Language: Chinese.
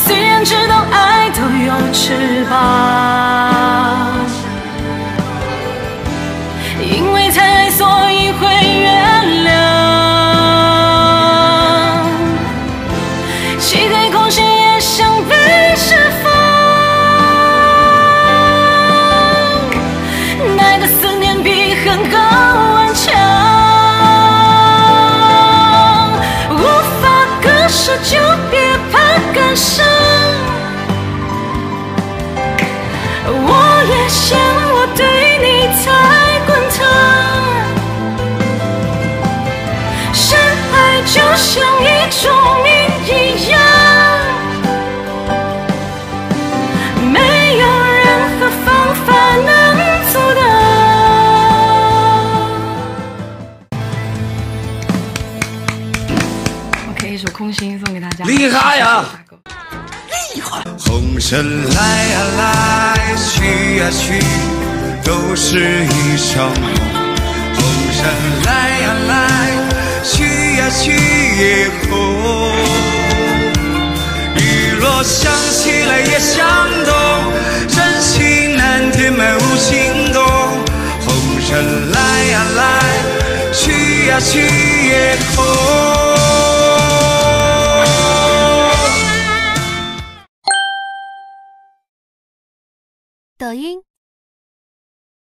虽然知道爱都有翅膀，因为太爱，所以会原谅。漆黑空心也想被释放，爱的思念比恨更顽强，无法割舍就别怕感伤。我也想我对你太滚烫，深爱就像一种瘾一样，没有任何方法能阻挡。OK， 一首《空心》送给大家。 厉害呀！ 红尘来呀来，去呀去，都是一场梦。红尘来呀来，去呀去也空。雨落想起来也想动，真情难填满无情洞。红尘来呀来，去呀去也空。 抖音、